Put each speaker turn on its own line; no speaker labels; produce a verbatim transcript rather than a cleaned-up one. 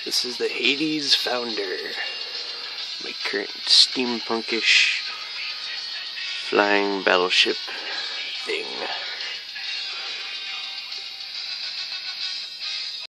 This is the Hades Founder, my current steampunkish flying battleship thing.